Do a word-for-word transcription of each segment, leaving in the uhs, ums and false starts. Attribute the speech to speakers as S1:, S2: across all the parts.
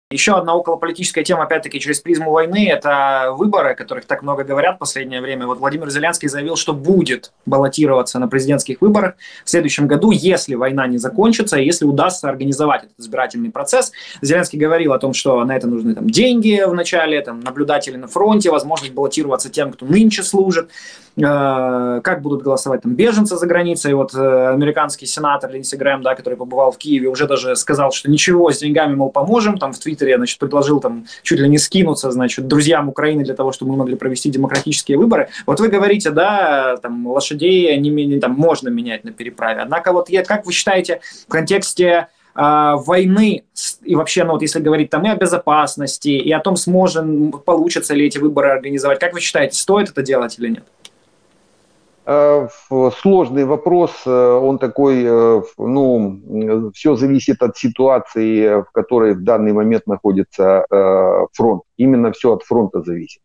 S1: Еще одна околополитическая тема, опять-таки, через призму войны, это выборы, о которых так много говорят в последнее время. Вот Владимир Зеленский заявил, что будет баллотироваться на президентских выборах в следующем году, если война не закончится, и если удастся организовать этот избирательный процесс. Зеленский говорил о том, что на это нужны там, деньги в начале, там, наблюдатели на фронте, возможность баллотироваться тем, кто нынче служит, э, как будут голосовать там, беженцы за границей. Вот э, американский сенатор Линдси Грэхэм, да, который побывал в Киеве, уже даже сказал, что ничего, с деньгами, мол, поможем, там в Твиттере я, значит, предложил там чуть ли не скинуться, значит, друзьям Украины для того, чтобы мы могли провести демократические выборы. Вот вы говорите, да, там лошадей не, там, можно менять на переправе. Однако вот как вы считаете в контексте э, войны и вообще, ну вот если говорить там и о безопасности, и о том, сможем, получится ли эти выборы организовать, как вы считаете, стоит это делать или нет?
S2: Сложный вопрос, он такой, ну, все зависит от ситуации, в которой в данный момент находится фронт. Именно все от фронта зависит.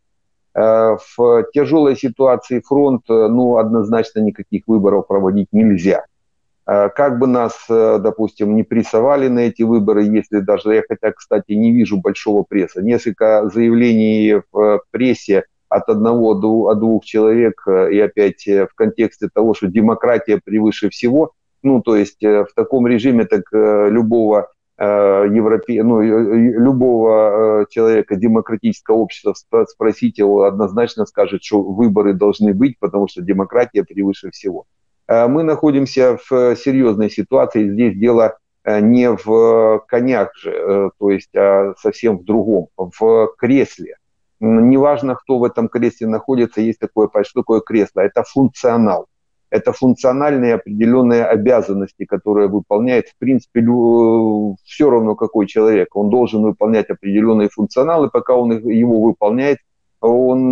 S2: В тяжелой ситуации фронт, ну, однозначно никаких выборов проводить нельзя. Как бы нас, допустим, не прессовали на эти выборы, если даже, я хотя, кстати, не вижу большого пресса, несколько заявлений в прессе от одного до двух человек, и опять в контексте того, что демократия превыше всего, ну, то есть в таком режиме так любого, европе... ну, любого человека демократического общества спросить его, однозначно скажет, что выборы должны быть, потому что демократия превыше всего. Мы находимся в серьезной ситуации, здесь дело не в конях же, то есть а совсем в другом, в кресле. Неважно, кто в этом кресле находится, есть такое, что такое кресло. Это функционал. Это функциональные определенные обязанности, которые выполняет, в принципе, все равно какой человек. Он должен выполнять определенные функционалы, пока он его выполняет, он,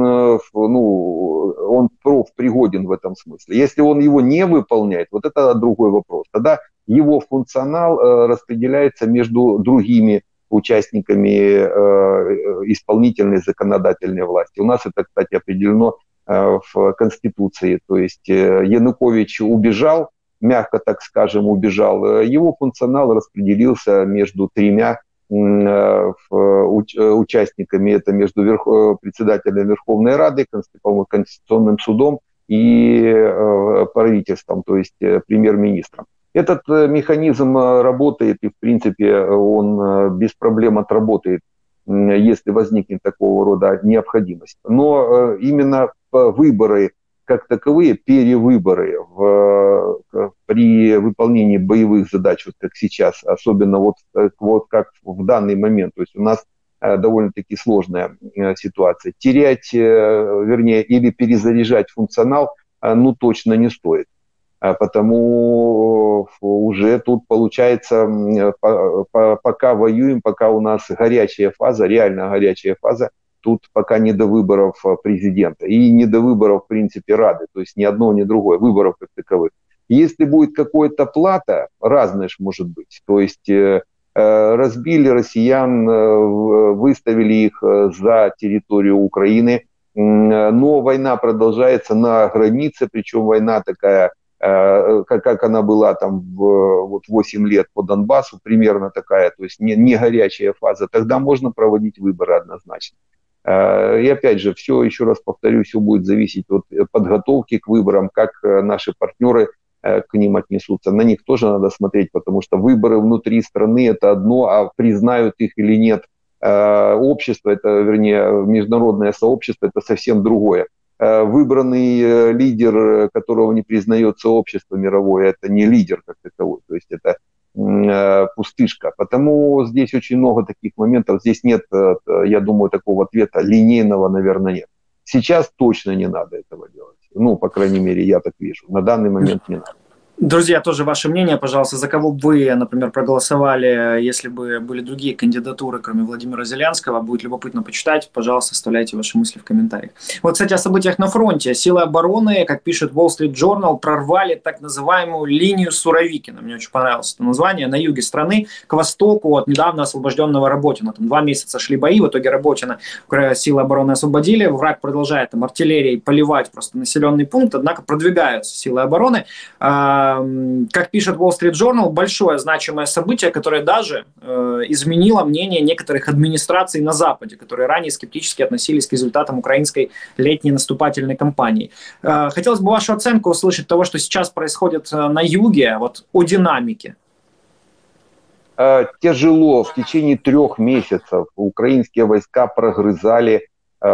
S2: ну, он профпригоден в этом смысле. Если он его не выполняет, вот это другой вопрос. Тогда его функционал распределяется между другими участниками э, исполнительной законодательной власти. У нас это, кстати, определено э, в Конституции. То есть э, Янукович убежал, мягко так скажем, убежал. Его функционал распределился между тремя э, уч, участниками. Это между верх, председателем Верховной Рады, Конституционным судом и э, правительством, то есть э, премьер-министром. Этот механизм работает, и, в принципе, он без проблем отработает, если возникнет такого рода необходимость. Но именно выборы как таковые, перевыборы в, при выполнении боевых задач, вот как сейчас, особенно вот, вот как в данный момент, то есть у нас довольно-таки сложная ситуация. Терять, вернее, или перезаряжать функционал, ну, точно не стоит. Потому уже тут получается, пока воюем, пока у нас горячая фаза, реально горячая фаза, тут пока не до выборов президента и не до выборов, в принципе, Рады, то есть ни одно, ни другое, выборов как таковых. Если будет какая-то плата, разное ж может быть, то есть разбили россиян, выставили их за территорию Украины, но война продолжается на границе, причем война такая, как, как она была там в, вот восемь лет по Донбассу, примерно такая, то есть не, не горячая фаза, тогда можно проводить выборы однозначно. И опять же, все, еще раз повторюсь, все будет зависеть от подготовки к выборам, как наши партнеры к ним отнесутся. На них тоже надо смотреть, потому что выборы внутри страны это одно, а признают их или нет общество, это, вернее, международное сообщество, это совсем другое. Выбранный лидер, которого не признается общество мировое, это не лидер как таковой, то есть это пустышка. Потому здесь очень много таких моментов, здесь нет, я думаю, такого ответа линейного, наверное, нет. Сейчас точно не надо этого делать. Ну, по крайней мере, я так вижу. На данный момент не надо.
S1: Друзья, тоже ваше мнение, пожалуйста, за кого бы вы, например, проголосовали, если бы были другие кандидатуры, кроме Владимира Зеленского, будет любопытно почитать, пожалуйста, оставляйте ваши мысли в комментариях. Вот, кстати, о событиях на фронте. Силы обороны, как пишет Wall Street Journal, прорвали так называемую линию Суровикина, мне очень понравилось это название, на юге страны, к востоку от недавно освобожденного Работина. Там два месяца шли бои, в итоге Работина силы обороны освободили, враг продолжает там артиллерией поливать просто населенный пункт, однако продвигаются силы обороны. как пишет Wall Street Journal, большое значимое событие, которое даже изменило мнение некоторых администраций на Западе, которые ранее скептически относились к результатам украинской летней наступательной кампании. Хотелось бы вашу оценку услышать того, что сейчас происходит на юге, вот о динамике.
S2: Тяжело. В течение трех месяцев украинские войска прогрызали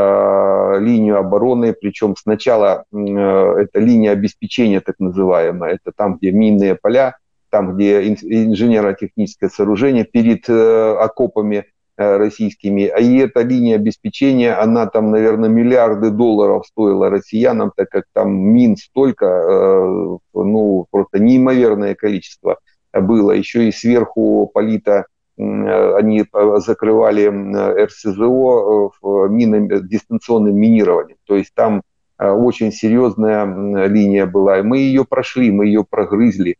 S2: э, линию обороны, причем сначала э, это линия обеспечения, так называемая, это там, где минные поля, там, где инженерно-техническое сооружение перед э, окопами э, российскими. И эта линия обеспечения, она там, наверное, миллиарды долларов стоила россиянам, так как там мин столько, э, ну, просто неимоверное количество было. Еще и сверху полита они закрывали эр эс зэ о минами, дистанционным минированием. То есть там очень серьезная линия была. И мы ее прошли, мы ее прогрызли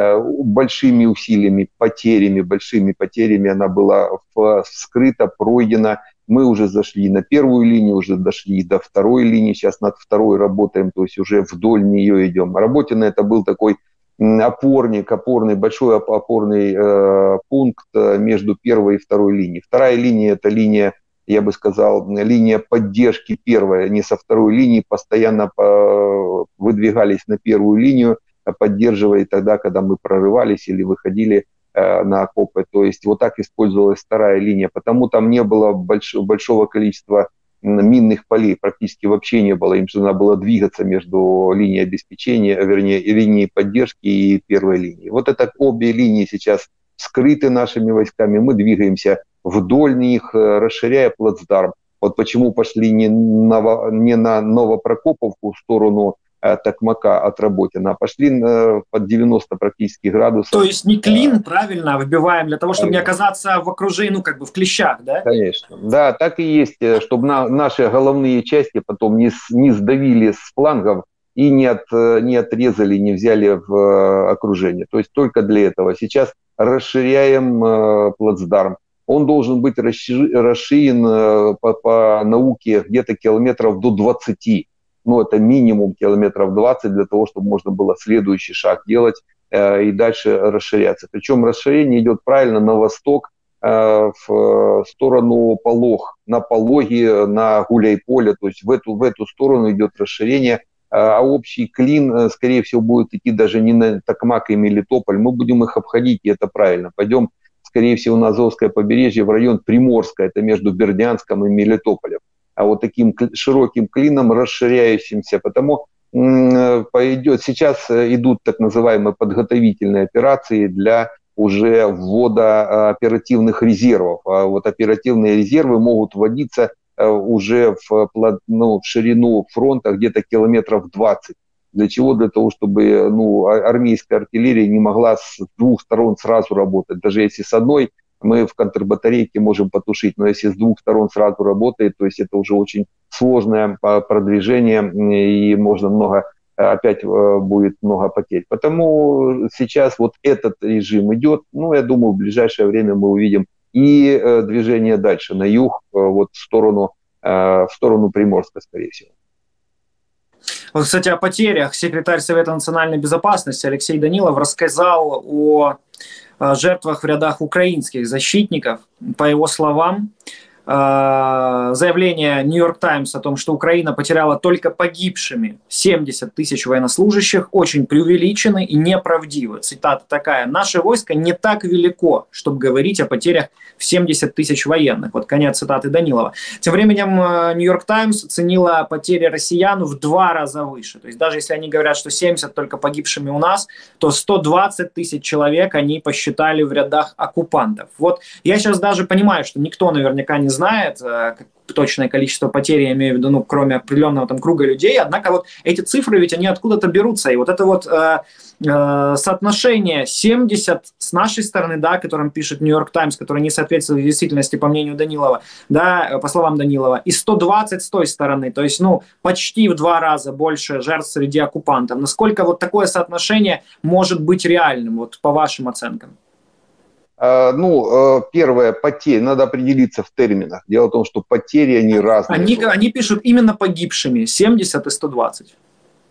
S2: большими усилиями, потерями, большими потерями. Она была вскрыта, пройдена. Мы уже зашли на первую линию, уже дошли до второй линии. Сейчас над второй работаем, то есть уже вдоль нее идем. Работина это был такой опорник, опорный, большой опорный э, пункт между первой и второй линией. Вторая линия – это линия, я бы сказал, линия поддержки первая, не со второй линии, постоянно по, выдвигались на первую линию, поддерживая тогда, когда мы прорывались или выходили э, на окопы. То есть вот так использовалась вторая линия, потому там не было больш, большого количества минных полей, практически вообще не было. Им нужно было двигаться между линией обеспечения, вернее, линией поддержки и первой линией. Вот это обе линии сейчас скрыты нашими войсками. Мы двигаемся вдоль них, расширяя плацдарм. Вот почему пошли не, Ново, не на Новопрокоповку в сторону э, Токмака от Работина, а пошли э, под девяносто практически градусов.
S1: То есть не клин, правильно, выбиваем для того, чтобы Конечно. не оказаться в окружении, ну как бы в клещах, да?
S2: Конечно. Да, так и есть, чтобы на, наши головные части потом не, не сдавили с флангов и не, от, не отрезали, не взяли в э, окружение. То есть только для этого. Сейчас расширяем э, плацдарм. Он должен быть расширен э, по, по науке где-то километров до двадцати. Ну, это минимум километров двадцать для того, чтобы можно было следующий шаг делать э, и дальше расширяться. Причем расширение идет правильно на восток, э, в сторону Полог, на Пологи, на Гуляйполе. То есть в эту, в эту сторону идет расширение. А общий клин, скорее всего, будет идти даже не на Токмак и Мелитополь. Мы будем их обходить, и это правильно. Пойдем, скорее всего, на Азовское побережье, в район Приморска. Это между Бердянском и Мелитополем. А вот таким широким клином расширяющимся. Потому пойдет, сейчас идут так называемые подготовительные операции для уже ввода оперативных резервов. А вот оперативные резервы могут вводиться уже в, ну, в ширину фронта где-то километров двадцать. Для чего? Для того, чтобы ну, армейская артиллерия не могла с двух сторон сразу работать. Даже если с одной мы в контрбатарейке можем потушить, но если с двух сторон сразу работает, то есть это уже очень сложное продвижение, и можно много, опять будет много потерь. Потому сейчас вот этот режим идет. Ну, я думаю, в ближайшее время мы увидим и э, движение дальше, на юг, э, вот в сторону, э, в сторону Приморска, скорее всего.
S1: Вот, кстати, о потерях. Секретарь Совета национальной безопасности Алексей Данилов рассказал о, о жертвах в рядах украинских защитников. По его словам, заявление Нью-Йорк Таймс о том, что Украина потеряла только погибшими семьдесят тысяч военнослужащих, очень преувеличены и неправдивы. Цитата такая: «Наше войско не так велико, чтобы говорить о потерях в семьдесят тысяч военных». Вот конец цитаты Данилова. Тем временем Нью-Йорк Таймс оценила потери россиян в два раза выше. То есть даже если они говорят, что семьдесят только погибшими у нас, то сто двадцать тысяч человек они посчитали в рядах оккупантов. Вот я сейчас даже понимаю, что никто наверняка не знает точное количество потерь, я имею в виду, ну, кроме определенного там круга людей, однако вот эти цифры ведь они откуда-то берутся, и вот это вот э, э, соотношение семьдесят с нашей стороны, да, о котором пишет Нью-Йорк Таймс, который не соответствует действительности, по мнению Данилова, да, по словам Данилова, и сто двадцать с той стороны, то есть, ну, почти в два раза больше жертв среди оккупантов. Насколько вот такое соотношение может быть реальным, вот по вашим оценкам?
S2: Ну, первое, потери, надо определиться в терминах. Дело в том, что потери, они разные.
S1: Они, они пишут именно погибшими, семьдесят и сто двадцать.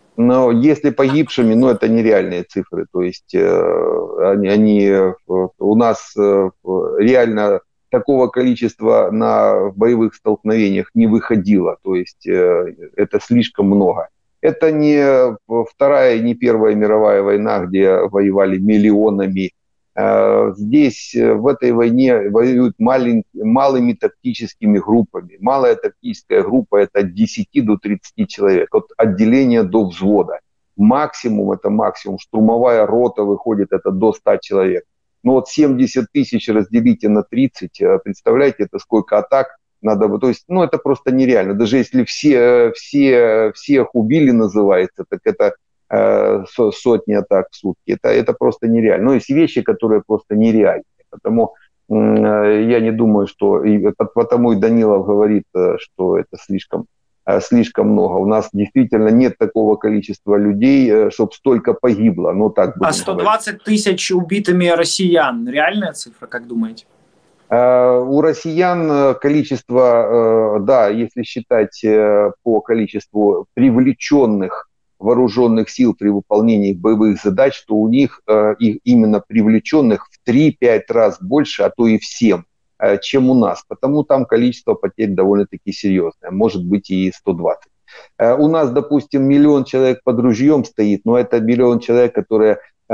S2: Но если погибшими, ну, это нереальные цифры. То есть э, они, они э, у нас э, реально такого количества на боевых столкновениях не выходило. То есть э, это слишком много. Это не Вторая, не Первая мировая война, где воевали миллионами. Э, здесь, в этой войне, воюют малень, малыми тактическими группами. Малая тактическая группа – это от десяти до тридцати человек, от отделения до взвода. Максимум – это максимум. Штурмовая рота выходит, это до ста человек. Но вот семьдесят тысяч разделите на тридцать, представляете, это сколько атак надо бы. То есть, ну, это просто нереально. Даже если все, все, всех убили, называется, так это э, сотни атак в сутки. Это, это просто нереально. Ну, есть вещи, которые просто нереальны. Потому э, я не думаю, что... И, потому и Данилов говорит, что это слишком, э, слишком много. У нас действительно нет такого количества людей, э, чтобы столько погибло. Ну, так
S1: а сто двадцать тысяч убитыми россиян. Реальная цифра, как думаете?
S2: У россиян количество, да, если считать по количеству привлеченных вооруженных сил при выполнении боевых задач, то у них их именно привлеченных в три-пять раз больше, а то и в семь, чем у нас. Потому там количество потерь довольно-таки серьезное, может быть и сто двадцать. У нас, допустим, миллион человек под ружьем стоит, но это миллион человек, которые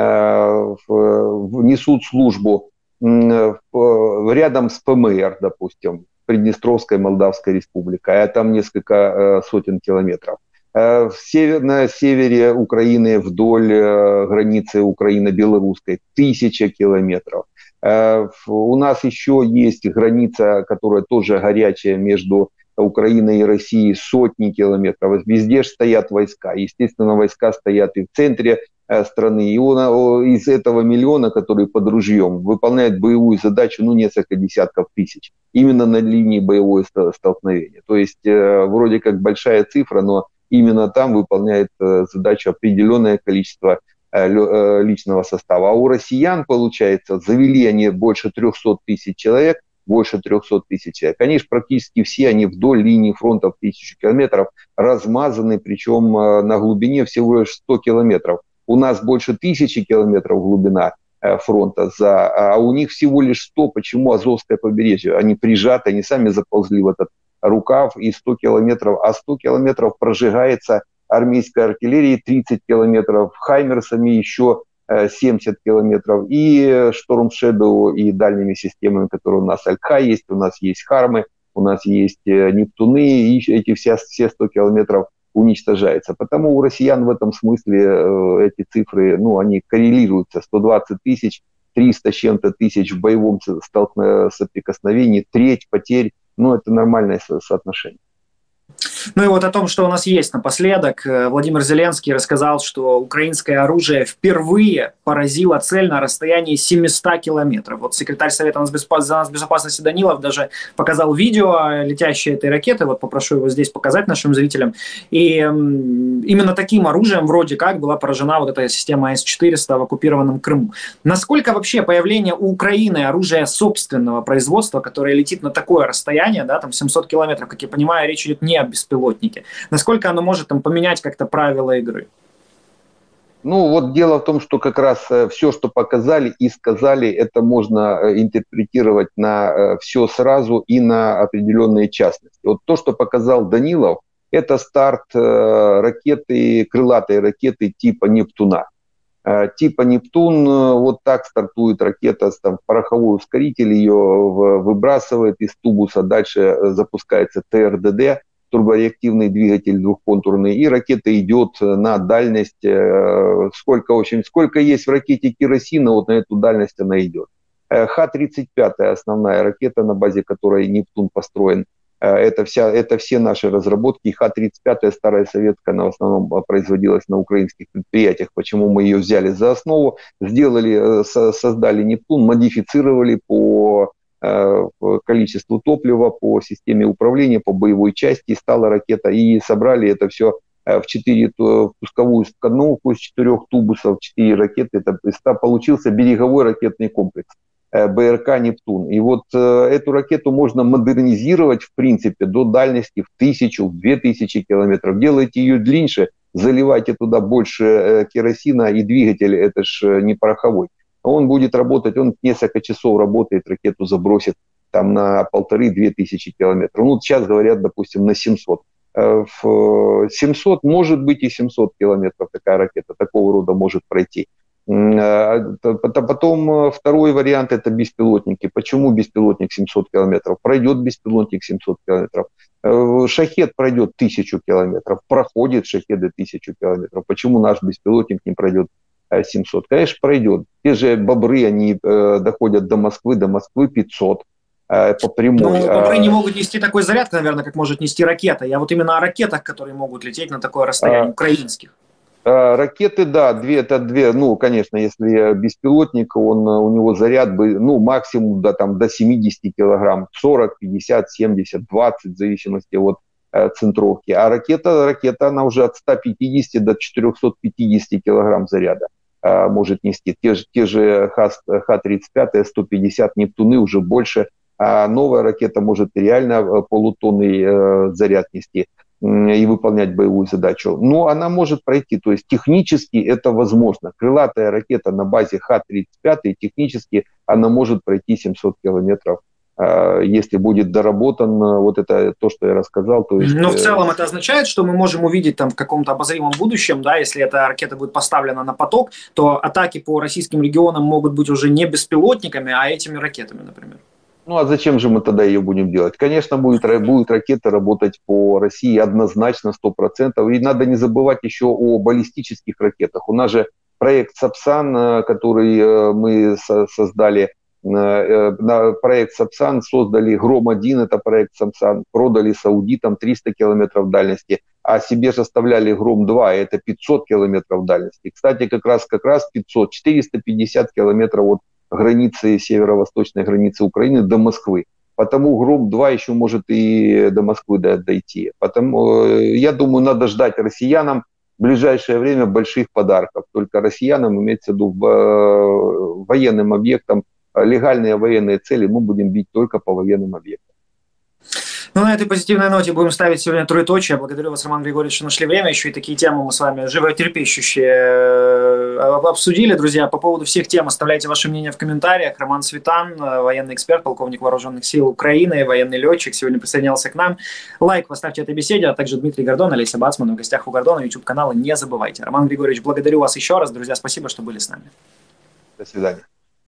S2: несут службу рядом с ПМР, допустим, Приднестровской Молдавской Республикой, а там несколько сотен километров. В север, на севере Украины вдоль границы Украино-Белорусской тысяча километров. У нас еще есть граница, которая тоже горячая между Украиной и Россией, сотни километров. Везде же стоят войска. Естественно, войска стоят и в центре страны. И он, из этого миллиона, который под ружьем, выполняет боевую задачу, ну, несколько десятков тысяч. Именно на линии боевого столкновения. То есть, вроде как большая цифра, но именно там выполняет задачу определенное количество личного состава. А у россиян, получается, завели они больше трехсот тысяч человек, больше трехсот тысяч человек. Они же практически все, они вдоль линии фронта в тысячу километров размазаны, причем на глубине всего лишь сто километров. У нас больше тысячи километров глубина фронта, за, а у них всего лишь сто. Почему Азовское побережье? Они прижаты, они сами заползли в этот рукав, и сто километров, а сто километров прожигается армейской артиллерией, тридцать километров, хаймерсами еще семьдесят километров, и Storm Shadow, и дальними системами, которые у нас Алька есть, у нас есть Хармы, у нас есть Нептуны, и эти все, все сто километров уничтожаются. Потому у россиян в этом смысле эти цифры, ну, они коррелируются. сто двадцать тысяч, триста с чем-то тысяч в боевом соприкосновении, треть потерь, ну, это нормальное со- соотношение.
S1: Ну и вот о том, что у нас есть напоследок. Владимир Зеленский рассказал, что украинское оружие впервые поразило цель на расстоянии семьсот километров. Вот секретарь Совета безопасности Данилов даже показал видео летящей этой ракеты. Вот попрошу его здесь показать нашим зрителям. И именно таким оружием вроде как была поражена вот эта система эс четыреста в оккупированном Крыму. Насколько вообще появление у Украины оружия собственного производства, которое летит на такое расстояние, да, там семьсот километров, как я понимаю, речь идет не о беспилотнике. Насколько оно может там поменять как-то правила игры?
S2: Ну, вот дело в том, что как раз все, что показали и сказали, это можно интерпретировать на все сразу и на определенные частности. Вот то, что показал Данилов, это старт ракеты, крылатой ракеты типа «Нептуна». Типа «Нептун», вот так стартует ракета, там, пороховой ускоритель ее выбрасывает из тубуса, дальше запускается тэ эр дэ дэ, турбореактивный двигатель двухконтурный, и ракета идет на дальность, сколько, в общем, сколько есть в ракете керосина, вот на эту дальность она идет. ха тридцать пять основная ракета, на базе которой «Нептун» построен. Это, вся, это все наши разработки. ха тридцать пять старая советская, она в основном производилась на украинских предприятиях. Почему мы ее взяли за основу, сделали, создали «Нептун», модифицировали по количеству топлива, по системе управления, по боевой части, и стала ракета, и собрали это все в четыре в пусковую установку из четырех тубусов, четыре ракеты. Это получился береговой ракетный комплекс бэ эр ка «Нептун». И вот эту ракету можно модернизировать, в принципе, до дальности в тысячу, в две тысячи километров. Делаете ее длиннее, заливайте туда больше керосина, и двигатель это ж не пороховой. Он будет работать, он несколько часов работает, ракету забросит там на полторы-две тысячи километров. Ну, сейчас говорят, допустим, на семьсот. В семьсот, может быть и семьсот километров такая ракета такого рода может пройти. Потом второй вариант — это беспилотники. Почему беспилотник семьсот километров? Пройдет беспилотник семьсот километров. Шахед пройдет тысячу километров. Проходит шахеды тысячу километров. Почему наш беспилотник не пройдет семьсот? Конечно, пройдет. Те же бобры, они доходят до Москвы, до Москвы пятьсот. По прямой.
S1: Ну, бобры не могут нести такой заряд, наверное, как может нести ракета. Я вот именно о ракетах, которые могут лететь на такое расстояние, а, украинских.
S2: Ракеты, да, две, это две, ну, конечно, если беспилотник, он, у него заряд бы, ну, максимум до, там, до семидесяти килограмм, сорок, пятьдесят, семьдесят, двадцать, в зависимости от э, центровки. А ракета, ракета, она уже от ста пятидесяти до четырехсот пятидесяти килограмм заряда э, может нести. Те же, те же Х тридцать пять, сто пятьдесят, Нептуны уже больше. А новая ракета может реально полутонный э, заряд нести и выполнять боевую задачу. Но она может пройти, то есть технически это возможно. Крылатая ракета на базе Х тридцать пять, технически она может пройти семьсот километров, э, если будет доработан вот это то, что я рассказал. То есть,
S1: но в целом это означает, что мы можем увидеть там в каком-то обозримом будущем, да, если эта ракета будет поставлена на поток, то атаки по российским регионам могут быть уже не беспилотниками, а этими ракетами, например.
S2: Ну а зачем же мы тогда ее будем делать? Конечно, будет, будет ракета работать по России однозначно, сто процентов. И надо не забывать еще о баллистических ракетах. У нас же проект Сапсан, который мы создали, проект Сапсан создали, Гром один, это проект Сапсан, продали саудитам триста километров дальности, а себе же оставляли Гром два, это пятьсот километров дальности. Кстати, как раз, как раз пятьсот, четыреста пятьдесят километров от границы, северо-восточной границы Украины до Москвы. Потому Гром два еще может и до Москвы дойти. Потому, я думаю, надо ждать россиянам в ближайшее время больших подарков. Только россиянам, имеется в виду, военным объектам, легальные военные цели мы будем бить только по военным объектам.
S1: Ну, на этой позитивной ноте будем ставить сегодня троеточие. Благодарю вас, Роман Григорьевич, что нашли время. Еще и такие темы мы с вами животерпещущие обсудили. Друзья, по поводу всех тем оставляйте ваше мнение в комментариях. Роман Светан, военный эксперт, полковник вооруженных сил Украины, военный летчик, сегодня присоединялся к нам. Лайк поставьте этой беседе, а также Дмитрий Гордон, Олеся Бацман в гостях у Гордона, YouTube-канала не забывайте. Роман Григорьевич, благодарю вас еще раз. Друзья, спасибо, что были с нами.
S2: До свидания.